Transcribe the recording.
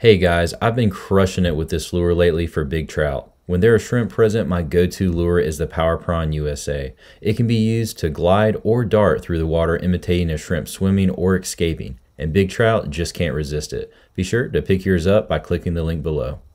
Hey guys, I've been crushing it with this lure lately for big trout. When there are shrimp present, my go-to lure is the Power Prawn USA. It can be used to glide or dart through the water imitating a shrimp swimming or escaping, and big trout just can't resist it. Be sure to pick yours up by clicking the link below.